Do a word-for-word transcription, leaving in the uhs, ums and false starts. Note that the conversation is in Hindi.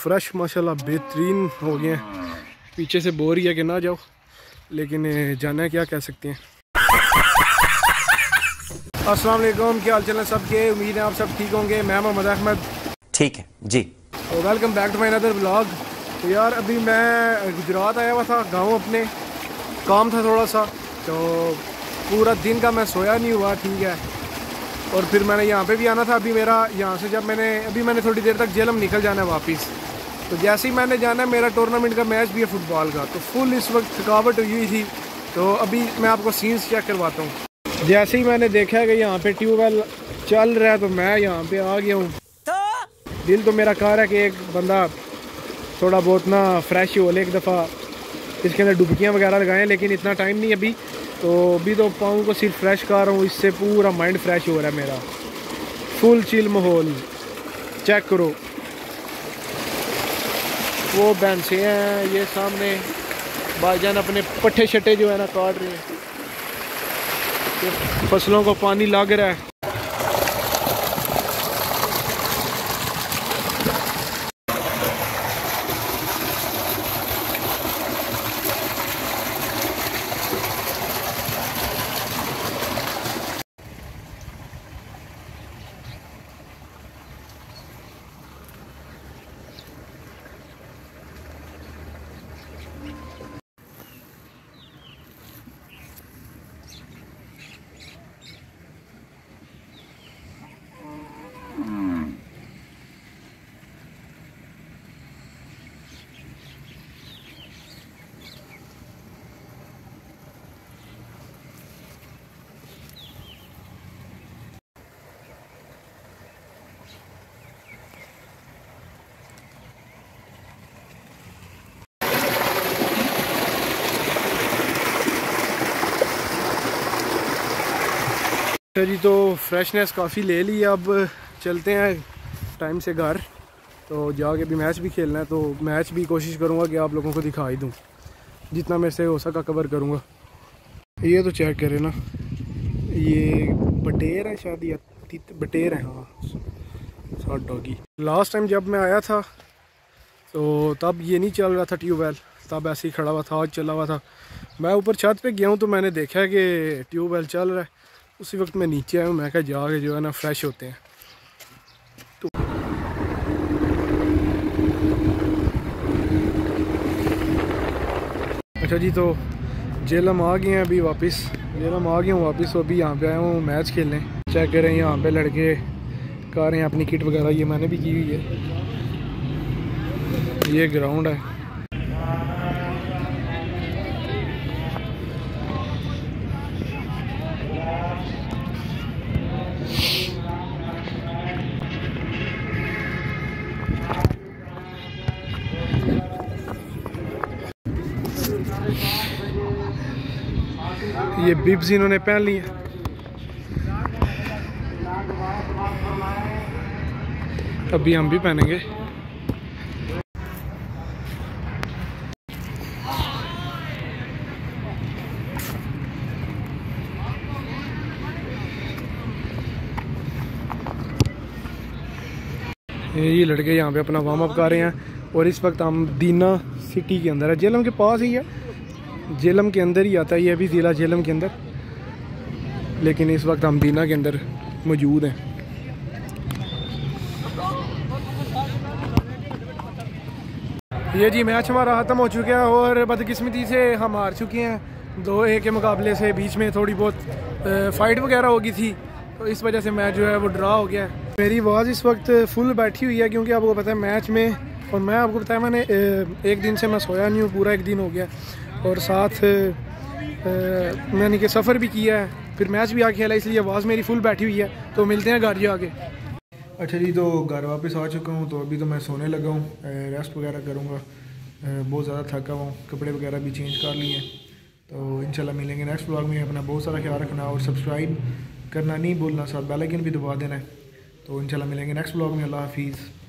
फ्रेश माशाल्लाह बेहतरीन हो गए हैं। पीछे से बोर ही है कि ना जाओ, लेकिन जाना है, क्या कह सकते हैं। अस्सलाम वालेकुम, क्या हाल चाल है सबके। उम्मीद है आप सब ठीक होंगे। मैं मोहम्मद अहमद, ठीक है जी। तो welcome back to my another vlog. तो यार अभी मैं गुजरात आया हुआ था, गाँव अपने, काम था थोड़ा सा, तो पूरा दिन का मैं सोया नहीं हुआ, ठीक है। और फिर मैंने यहाँ पे भी आना था। अभी मेरा यहाँ से जब मैंने अभी मैंने थोड़ी देर तक जेलम निकल जाना है वापस। तो जैसे ही मैंने जाना है, मेरा टूर्नामेंट का मैच भी है फुटबॉल का, तो फुल इस वक्त थकावट हुई थी। तो अभी मैं आपको सीन्स चेक करवाता हूँ। जैसे ही मैंने देखा है कि यहाँ पे ट्यूबवेल चल रहा है, तो मैं यहाँ पे आ गया हूँ। दिल तो मेरा कह रहा है कि एक बंदा थोड़ा बहुत ना फ्रेश हो ले, एक दफ़ा इसके अंदर डुबकियाँ वगैरह लगाएं, लेकिन इतना टाइम नहीं अभी। तो अभी तो पाँव को सिर्फ फ्रेश कर रहा हूँ, इससे पूरा माइंड फ्रेश हो रहा है मेरा। फुल चिल माहौल चेक करो। वो भैंसे हैं ये सामने, भाईजान अपने पट्ठे शट्टे जो है ना काट रहे हैं, फसलों को पानी लग रहा है। जी तो फ्रेशनेस काफ़ी ले ली, अब चलते हैं टाइम से घर। तो जाके भी मैच भी खेलना है, तो मैच भी कोशिश करूँगा कि आप लोगों को दिखा ही दूँ, जितना मेरे से हो सका कवर करूँगा। ये तो चेक करें ना, ये बटेर है शायद, या बटेर है, हाँ सात डॉगी। लास्ट टाइम जब मैं आया था तो तब ये नहीं चल रहा था ट्यूबवेल, तब ऐसे ही खड़ा हुआ था। आज चला हुआ था। मैं ऊपर छत पे गया हूँ तो मैंने देखा कि ट्यूबवेल चल रहा है। उसी वक्त मैं नीचे आया हूँ, मैं कहा जाके जो है ना फ्रेश होते हैं। तो अच्छा जी, तो जेलम आ गए हैं अभी वापस। जेलम आ गया हूँ वापस, तो अभी यहाँ पे आया हूँ मैच खेलने। चेक करें यहाँ पे लड़के कर रहे हैं अपनी किट वगैरह, ये मैंने भी की हुई है। ये ग्राउंड है। ये बिब्स इन्होंने पहन ली है। अभी हम भी पहनेंगे। ये लड़के यहाँ पे अपना वार्म अप कर रहे हैं। और इस वक्त हम दीना सिटी के अंदर है, जेलम के पास ही है, जेलम के अंदर ही आता है। ये भी ज़िला जेलम के अंदर, लेकिन इस वक्त हम दीना के अंदर मौजूद हैं। ये जी मैच हमारा ख़त्म हो चुका है और बदकिस्मती से हम हार चुके हैं दो एक के मुकाबले से। बीच में थोड़ी बहुत फ़ाइट वगैरह हो गई थी, तो इस वजह से मैच जो है वो ड्रा हो गया। मेरी आवाज़ इस वक्त फुल बैठी हुई है, क्योंकि आपको पता है मैच में, और मैं आपको बताया मैंने एक दिन से मैं सोया नहीं हूँ, पूरा एक दिन हो गया। और साथ मैंने कि सफ़र भी किया है, फिर मैच भी आके खेला, इसलिए आवाज़ मेरी फुल बैठी हुई है। तो मिलते हैं घर जाके। अच्छा जी, तो घर वापस आ चुका हूँ, तो अभी तो मैं सोने लगा हूँ, रेस्ट वगैरह करूँगा। बहुत ज़्यादा थका हुआ हूँ, कपड़े वगैरह भी चेंज कर लिए हैं। तो इंशाल्लाह मिलेंगे नेक्स्ट व्लॉग में। अपना बहुत सारा ख्याल रखना और सब्सक्राइब करना नहीं भूलना, साथ बेल आइकन भी दबा देना है। तो इंशाल्लाह मिलेंगे नेक्स्ट व्लॉग में। अल्लाह हाफिज़।